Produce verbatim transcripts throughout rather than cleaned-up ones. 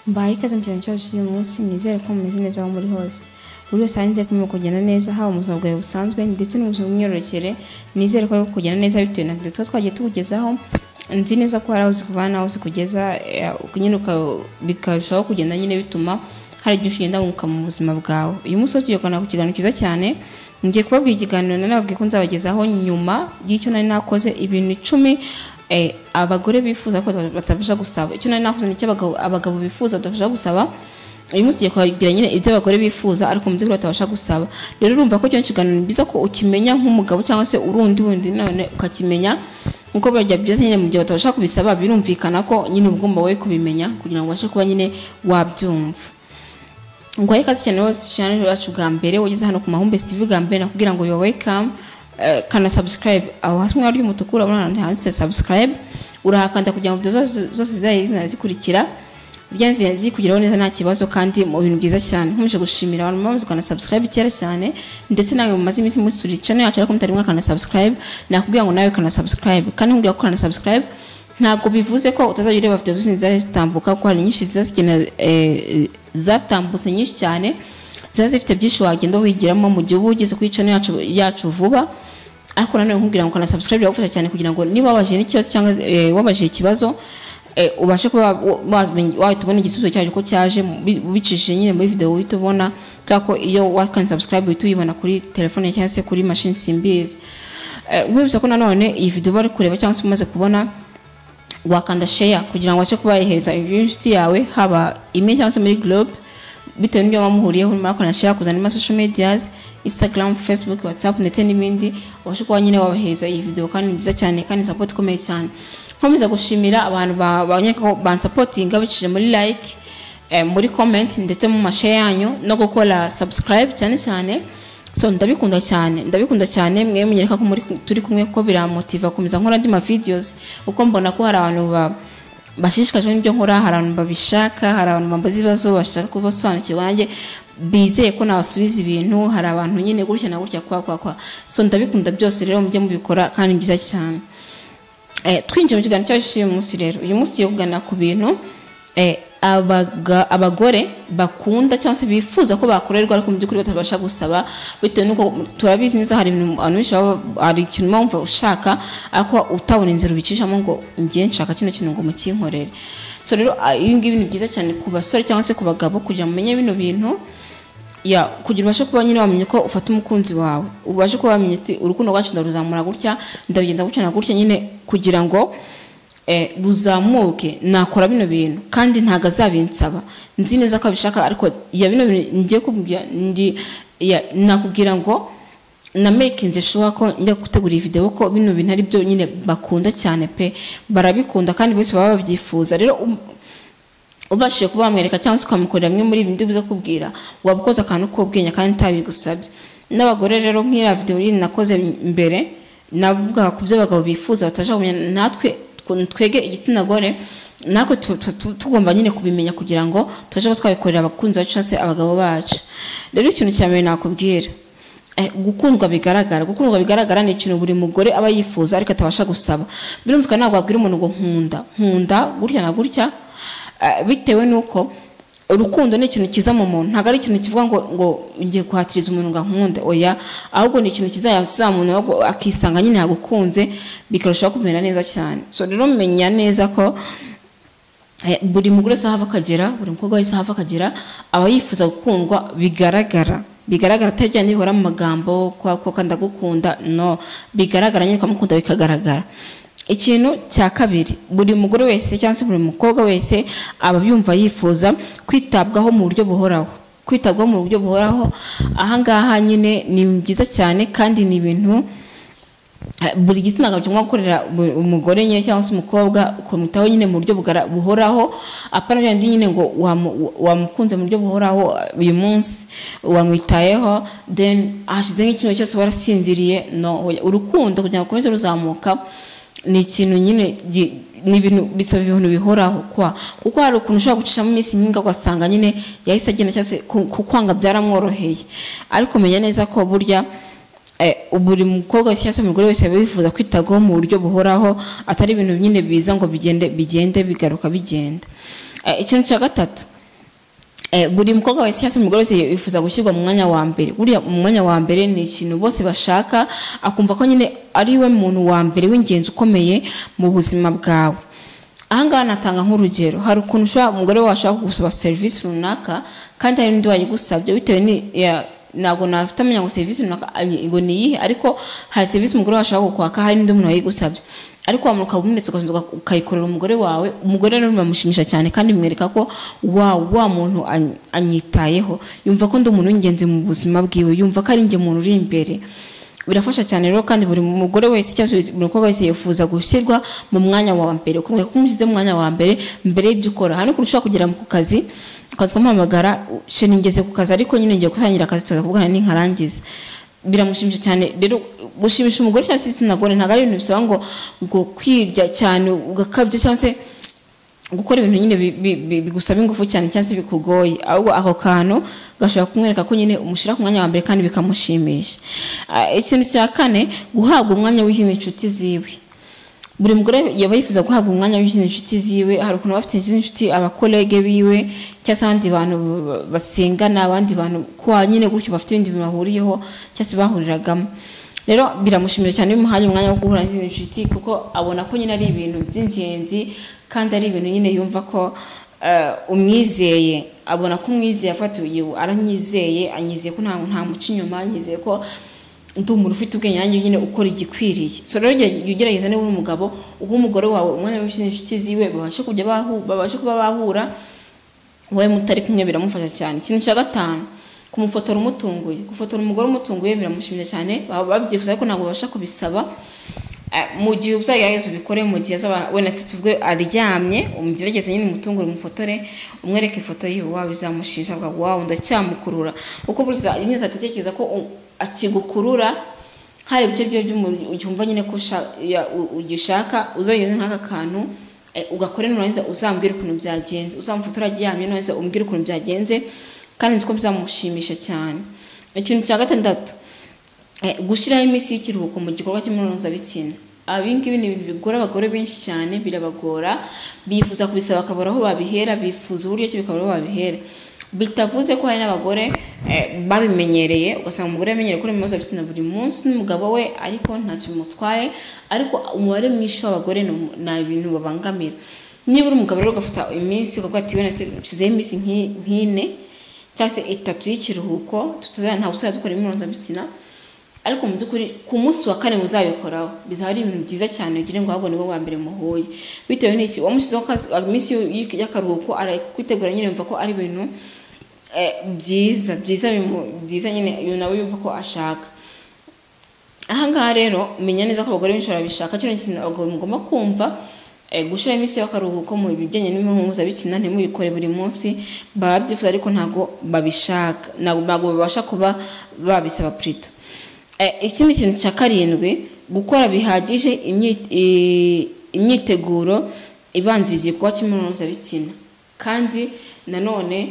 Mbaye ikaze mu cyaro cyacu uyu munsi nizere ko mumeze neza aho muri hose. Buri wese arinze kumenya kugenda neza haba mu buzima bwawe busanzwe ndetse n'ubuzima bw'imyororokere. Nizere ko kugenda neza bitewe na video twagiye tukugezaho. Nzi neza ko haraho zikuvana aho zikugeza nyine bikarushaho kugenda nyine bituma hari byinshi ugenda wunguka mu buzima bwawe. Uyu munsi tugiye kana ku kiganiro kiza cyane. Ngiye kubabwira ikiganiro nanababwiye ko nzabagezaho nyuma y'icyo nari nakoze ibintu icumi eh abagore bifuza ko batabasha gusaba. Icyo nari nakoze n'icyo abagabo abagabo bifuza batabasha gusaba. Uyu munsi giye kubagira nyine ibyo abagore bifuza ariko mu by'ukuri batabasha gusaba. Rero urumva ko cyo kiganiro biza ko ukimenya nk'umugabo cyangwa se urundi wundi none ukakimenya nkuko barya byose nyine mu gihe batabasha kubisaba birumvikana ko nyine ugomba wowe kubimenya kugira ngo ubashe kuba nyine wabyumva. Ngo ayikaze cyane wose channel yacu bwa mbere ugeze hano ku Mahumbe T V bwa mbere nakubwira ngo you welcome uh, kana subscribe aho hasi mwari y'umutukura urabona handitse subscribe urahakanda kugira ngo video zose zaye zikurikira zigenze zikugeraho neza nta kibazo kandi mu bintu byiza cyane. Nkomeje gushimira abantu bamaze kana subscribe cyera cyane ndetse nawe mu mazi imisi muri channel yacu ariko mutari mwakana subscribe nakubwira ngo nawe kana subscribe kandi nkubwira ko kana subscribe ntago bivuze ko utazajya ureba video zose zari zitambuka ko hari nyinshi zazigena eh, zatambutse nyinshi cyane ziba zifite byinshi wagenda wigiramo mu gihe ugeze kuri channel yacu yacu vuba. Ariko nanone nkubwira ngo kana subscribe yagufasha cyane kugira ngo niba wabaje n'ikibazo cyangwa eh, wabaje ikibazo eh, ubashe kuba wahitubona igisubizo cyaje ko cyaje bicishije nyine muri video uhitubona kako iyo wakana subscribe uhitubona kuri telefone cyangwa se kuri machine simbizi. Eh, nkubisa ko nanone iyi video bari kureba cyangwa se umaze kubona wakanda share kugira ngo wache kuba ihereza inshuti yawe haba email cyangwa se muri group bitewe n'ibyo bamuhuriyeho muri makona share kuzana ma social medias Instagram, Facebook, WhatsApp ndetse n'ibindi washe kuba nyine wabahereza iyi video kandi nziza cyane kandi support komeye cyane. Nkomeza gushimira abantu banyeka ko ban supporting abicije muri like eh, muri comment ndetse mu mashare yanyu no gukora subscribe cyane cyane. So ndabikunda cyane ndabikunda cyane mwe munyereka ko muri turi kumwe ko biramotiva kumeza nkora ndi ma videos uko mbona ko hari abantu bashishikajwe n'ibyo nkora hari abantu babishaka hari abantu bambaza ibibazo bashaka kubasobanukirwa nanjye bizeye ko nabasubiza ibintu hari abantu nyine gutya na gutya kwa kwa kwa. So ndabikunda byose rero mujye mubikora kandi byiza cyane. Eh twinje mu kiganiro cyacu uyu munsi rero uyu munsi yo kugana ku bintu eh abaga abagore bakunda cyangwa se bifuza ko bakorerwa ariko mu by'ukuri batabasha gusaba bitewe nuko turabizi neza hari ibintu abantu bishaba ari ikintu mpamvu ushaka ariko utabona inzira ubicishamo ngo ngiye nshaka kino kintu ngo mukinkorere. So rero iyo ngibi ni byiza cyane ku basore cyangwa se ku bagabo kugira mumenye bino bintu ya kugira ubashe kuba nyine wamenye ko ufata umukunzi wawe ubashe kuba wamenye ati urukundo rwacu ndaruzamura gutya ndabigenza gutya na gutya nyine kugira ngo eh ruzamuke nakora bino bintu kandi ntaga zabinsaba nzi neza ko abishaka ariko ya bino ngiye kubwira ndi nakubwira ngo na making sure ko njya gutegura iyi video ko bino bintu ari byo nyine bakunda cyane pe barabikunda kandi bose baba babyifuza. Rero ubashije kuba bamwereka cyangwa ukamukorera mwe muri ibindi biza kubwira wabukoza akantu ko bwenya kandi ntabigusabye. N'abagore rero nk'ira video iri nakoze mbere navuga ku byo abagabo bifuza bataje kumenya natwe twege igitsina gore nako tugomba nyine kubimenya kugira ngo tuje twabikorera abakunzi bacu cyose abagabo bacu. Rero ikintu cyamwe nakubwira eh gukundwa bigaragara gukundwa bigaragara ni ikintu buri mugore aba yifuza ariko atabasha gusaba. Birumvikana ntabwo abwira umuntu ngo nkunda nkunda gutya na gutya bitewe nuko urukundo ni ikintu kiza mu muntu ntago ari ikintu kivuga ngo ngo ngiye kuhatiriza umuntu ngo nkunde oya ahubwo ni ikintu kizayaza umuntu akisanga nyine yagukunze bikarushaho kumera neza cyane. So rero menya neza ko eh, buri mugore saha bakagera buri mukobwa wese saha bakagera aba yifuza gukundwa bigaragara bigaragara atajyanye bihora mu magambo kwa ko kanda gukunda no bigaragara nyine kamukunda bikagaragara. Ikintu cya kabiri buri mugore wese cyangwa se buri mukobwa wese aba byumva yifuza kwitabwaho mu buryo buhoraho kwitabwaho mu buryo buhoraho aha ngaha nyine ni byiza cyane kandi ni ibintu buri gitsina gabo cyangwa gukorera umugore nyine cyangwa se umukobwa ukomitaho nyine mu buryo buhoraho apana byandi nyine ngo wamukunze mu buryo buhoraho uyu munsi wamwitayeho then hashize nk'ikintu cyose warasinziriye no urukundo kugira ngo komeze ruzamuka ni ikintu nyine ni ibintu bisaba ibintu bihoraho kwa kuko hari ukuntu ushobora gucisha mu minsi nyinga ugasanga nyine yahise agenda cyase kukwanga byaramworoheye ariko menya neza ko burya eh uburi mukobwa cyase umugore wese bifuza kwitagaho mu buryo buhoraho atari ibintu nyine biza ngo bigende bigende bigaruka bigenda. Ikintu cya gatatu eh buri mukobwa wese cyangwa umugore wese yifuza gushyirwa mu mwanya wa mbere. Buriya mu mwanya wa mbere ni ikintu bose bashaka, akumva ko nyine ari we muntu wa mbere w'ingenzi ukomeye mu buzima bwawe. Ahangaha natanga nk'urugero, hari ukuntu ushobora umugore washaka gusaba service runaka kandi hari n'undi wayigusabye bitewe ni nago natamenya ngo service runaka ngo ni yihe, ariko hari service umugore washaka gukwaka hari n'undi muntu wayigusabye, ariko wamuka bumunetse ukazinduka ukayikorera umugore wawe. Umugore rero bimushimisha cyane kandi bimwereka ko wa wa muntu anyitayeho, yumva ko ndi umuntu w'ingenzi mu buzima bwiwe, yumva ko ari nge muntu uri imbere. Birafasha cyane rero kandi buri mugore wese cyangwa buri mukobwa wese yifuza gushyirwa mu mwanya wa mbere, kumwe ko umushyize mu mwanya wa mbere mbere y'ibyo ukora. Hano kurusha kugera mu kazi ukazwamuhamagara she ningeze ku kazi ariko nyine ngiye gutangira akazi tukavugana n'inkarangiza. Biramushimisha cyane rero. Gushimisha umugore cyangwa se sinagore ntago ari ibintu bisaba ngo ngo kwirya cyane ugakabye cyangwa se gukora ibintu nyine bigusaba ingufu cyane cyangwa se bikugoye, ahubwo ako kantu gashobora kumwereka ko nyine umushira ku mwanya wa mbere kandi bikamushimisha. Ikintu cya kane, guhabwa umwanya w'izindi nshuti ziwe. Buri mugore yaba yifuza guhabwa umwanya w'izindi nshuti ziwe. Hari ukuntu bafite izindi nshuti abakolege biwe cyangwa abandi bantu basengana, abandi bantu kwa nyine gutyo bafite ibindi bimahuriyeho cyangwa se bahuriragamo. Rero biramushimisha cyane bimuhaye umwanya wo guhura n'izindi nshuti, kuko abona ko nyine ari ibintu by'ingenzi kandi ari ibintu nyine yumva ko umwizeye, abona ko umwizeye afatiye aranyizeye, anyizeye ko nta nta muci inyuma, anyizeye ko ndi umuntu ufite ubwenge nanjye nyine ukora igikwiriye. So rero ugerageza niba uri umugabo uha umugore wawe umwanya w'izindi nshuti ziwe, babashe kujya babashe kuba bahura, wowe mutari kumwe biramufasha cyane. Ikintu cya gatanu, kumufotora umutunguye. Gufotora umugore umutunguye biramushimisha cyane, babyifuza ariko ntabwo babasha kubisaba. Mu gihe uzagerageza ubikore mu gihe azaba wenda se tuvuge aryamye, umugerageze nyine umutungure umufotore, umwereke ifoto yiwe, wawe bizamushimisha avuga wow ndacyamukurura. Uko buriza nyine atekereza ko akigukurura hari ibice byo byumva nyine ko ugishaka, uzageze nk'aka kantu ugakore nurangiza uzambwira ukuntu byagenze, uzamufotora aryamye nurangiza umbwira ukuntu byagenze kandi nziko bizamushimisha cyane. Ikintu cya gatandatu, gushyiraho iminsi y'ikiruhuko mu gikorwa cy'imibonano. Abingibi ni ibintu bigora abagore benshi cyane, birabagora, bifuza kubisaba bakabura aho babihera, bifuza uburyo cyo bikabura aho babihera. Bitavuze ko hari n'abagore babimenyereye, ugasanga umugore yamenyereye gukora imibonano buri munsi n'umugabo we ariko ntacyo bimutwaye, ariko umubare mwinshi w'abagore na ibintu babangamira. Niba uri umugabo rero ugafata iminsi ukavuga ati wenda nshyizeho iminsi nk'ine cyangwa se itatu y'ikiruhuko, tutazana ntabwo tuzajya dukora imibonano, ariko mu by'ukuri ku munsi wa kane muzabikoraho, bizaba ari ibintu byiza cyane ugira ngo ahubwo nibo wa mbere muhuye, bitewe n'iki wamushyizeho iminsi y'akaruhuko kwitegura nyine yumva ko ari ibintu byiza byiza byiza nyine nawe yumva ko ashaka. Ahangaha rero menya neza ko abagore benshi barabishaka, cyo kintu abagore mugomba kumva. Gushira iminsi y'akaruhuko mu bijyanye n'impuzabitsina ntimubikore buri munsi, babyifuza ariko ntago babishaka, ntago babasha kuba babisaba prito. Ikindi kintu cya karindwi, gukora bihagije imyiteguro ibanziriza igikorwa cy'imibonano, kandi nanone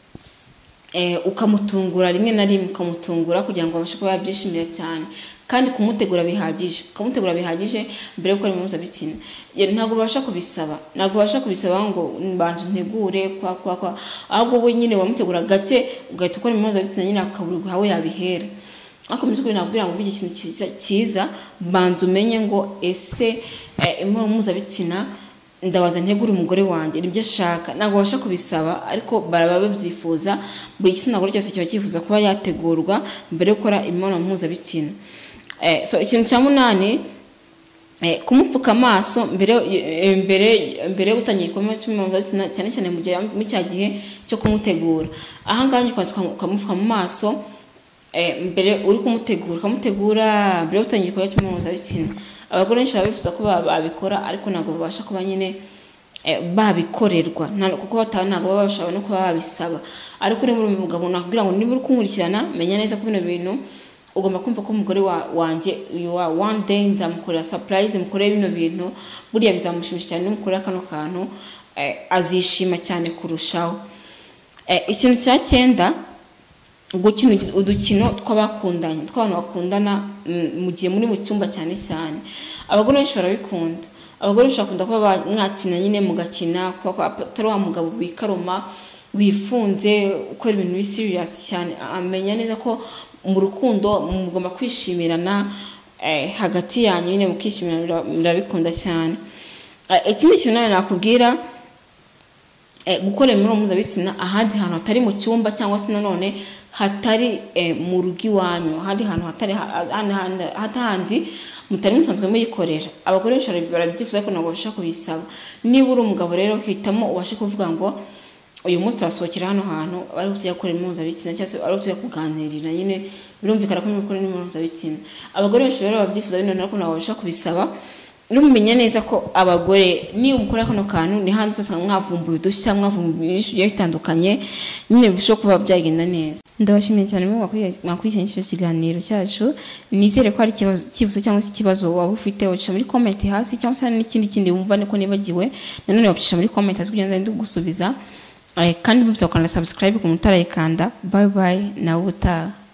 ukamutungura rimwe na rimwe, ukamutungura kugira ngo abashe kuba yabyishimira cyane, kandi kumutegura bihagije kumutegura bihagije mbere yo gukora imibonano. Ntabwo babasha kubisaba ntabwo babasha kubisaba ngo mbanze ntegure kwa kwa kwa ahubwo we nyine wamutegura gake ugahita ukora imibonano nyine akaburwa hawe yabihera. Ako muzukuri nabwira ngo bige ikintu cyiza, banze umenye ngo ese imibonano mpuzabitsina ndabaza ntegura umugore wanjye nibyo ashaka. Ntabwo babasha kubisaba ariko baraba babyifuza, buri gitsina gore cyose kiba cyifuza kuba yategurwa mbere yo gukora imibonano mpuzabitsina. So ikintu cya munani, kumupfuka amaso mbere mbere mbere yo gutangira igikorwa cy'imibonano cyane cyane mu gihe mu cya gihe cyo kumutegura. Aha ngaha ukamupfuka mu maso mbere uri kumutegura ukamutegura mbere yo gutangira igikorwa cy'imibonano. Abagore benshi babifuza ko babikora ariko ntabwo babasha kuba nyine babikorerwa, kuko batana ntabwo baba bashaka no kuba babisaba. Ariko uri muri umugabo nakubwira ngo niba uri kunkurikirana menya neza ko bino bintu ugomba kumva ko umugore wanjye one day nzamukorera surprise, mukorera bino bintu, buriya bizamushimisha cyane n'umukorera kano kantu azishima cyane kurushaho. Ikintu cya cyenda, gukina udukino tw'abakundanye, tw'abantu bakundana mu gihe muri mu cyumba cyane cyane. Abagore benshi barabikunda, abagore benshi bakunda kuba mwakina nyine mugakina, kuko atari wa mugabo bikaroma wifunze ukora ibintu biri serious cyane, amenya neza ko mu rukundo mugomba kwishimirana hagati yanyu nyine mukishimirana, murabikunda cyane. Ikindi kintu nawe nakubwira, gukora imibonano mpuzabitsina ahandi hantu hatari mu cyumba cyangwa se nanone hatari mu rugo iwanyu, ahandi hantu hatari hatandi mutari musanzwe muyikorera. Abagore benshi barabyifuza ko nabo bashaka kubisaba. Niba uri umugabo rero hitamo ubashe kuvuga ngo uyu munsi turasohokera hano hantu bari kujya gukora imibonano mpuzabitsina cyangwa se bari kujya kuganirira, nyine birumvikana ko mukora imibonano mpuzabitsina. Abagore benshi rero babyifuza bino nako nabo bashaka kubisaba. Numenya neza ko abagore ni umukora kano kantu ni hanze usanga mwavumbuye udushya, mwavumbuye ibyo bitandukanye, nyine bisho kuba byagenda neza. Ndabashimiye cyane mu mwakurikiranye iki kiganiro cyacu. Nizere ko ari kibazo cyangwa se ikibazo waba ufite, uca muri comment hasi, cyangwa se n'ikindi kindi wumva niko nibagiwe, nanone wapisha muri comment hasi kugira ngo ndi gusubiza. Kandi bibutsa ko na subscribe ku mutarayikanda. Bye bye na ubutaha.